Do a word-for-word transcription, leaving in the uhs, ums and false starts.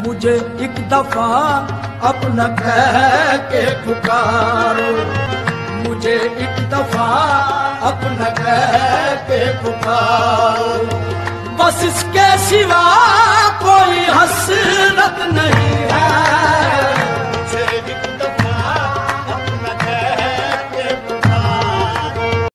मुझे एक दफा अपना कह के पुकारो, मुझे एक दफा अपना कह के पुकारो। बस इसके सिवा कोई हसरत नहीं है।